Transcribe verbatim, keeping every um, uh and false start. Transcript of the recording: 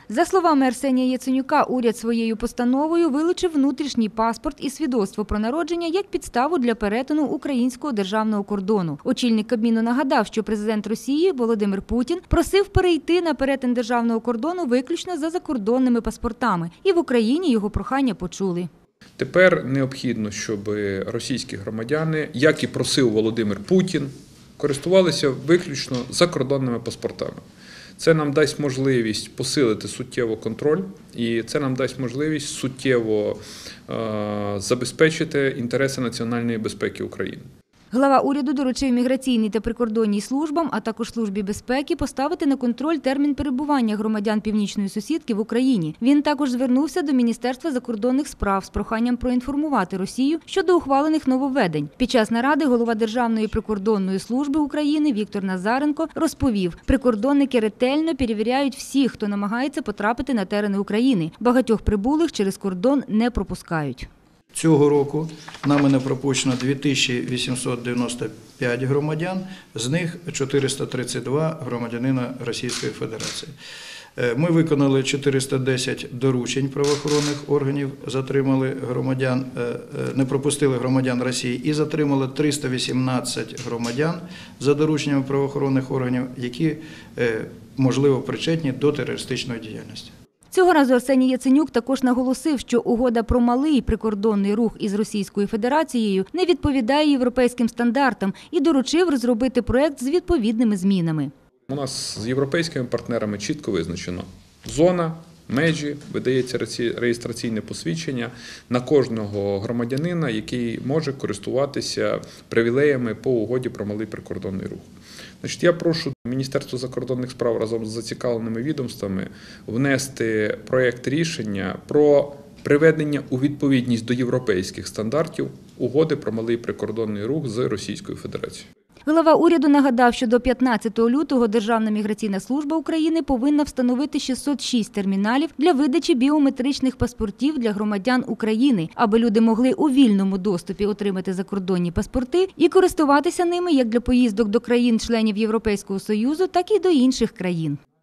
За словами Арсенія Яценюка, уряд своєю постановою вилучив внутрішній паспорт і свідоцтво про народження як підставу для перетину українського державного кордону. Очільник Кабміну нагадав, що президент Росії Володимир Путін просив перейти на перетин державного кордону виключно за закордонними паспортами. І в Україні його прохання почули. Тепер необхідно, щоб російські громадяни, як і просив Володимир Путін, користувалися виключно закордонними паспортами. Це нам дасть можливість посилити суттєво контроль і це нам дасть можливість суттєво е, забезпечити інтереси національної безпеки України. Глава уряду доручив міграційній та прикордонній службам, а також Службі безпеки поставити на контроль термін перебування громадян північної сусідки в Україні. Він також звернувся до Міністерства закордонних справ з проханням проінформувати Росію щодо ухвалених нововведень. Під час наради голова Державної прикордонної служби України Віктор Назаренко розповів, прикордонники ретельно перевіряють всіх, хто намагається потрапити на терени України. Багатьох прибулих через кордон не пропускають. Цього року нами не пропущено дві тисячі вісімсот дев'яносто п'ять громадян, з них чотириста тридцять два громадянина Російської Федерації. Ми виконали чотириста десять доручень правоохоронних органів, затримали громадян, не пропустили громадян Росії і затримали триста вісімнадцять громадян за дорученнями правоохоронних органів, які, можливо, причетні до терористичної діяльності. Цього разу Арсеній Яценюк також наголосив, що угода про малий прикордонний рух із Російською Федерацією не відповідає європейським стандартам і доручив розробити проект з відповідними змінами. У нас з європейськими партнерами чітко визначено зона, межі, видається реєстраційне посвідчення на кожного громадянина, який може користуватися привілеями по угоді про малий прикордонний рух. Значить, я прошу Міністерство закордонних справ разом з зацікавленими відомствами внести проєкт рішення про приведення у відповідність до європейських стандартів угоди про малий прикордонний рух з Російською Федерацією. Глава уряду нагадав, що до п'ятнадцятого лютого Державна міграційна служба України повинна встановити шістсот шість терміналів для видачі біометричних паспортів для громадян України, аби люди могли у вільному доступі отримати закордонні паспорти і користуватися ними як для поїздок до країн-членів Європейського Союзу, так і до інших країн.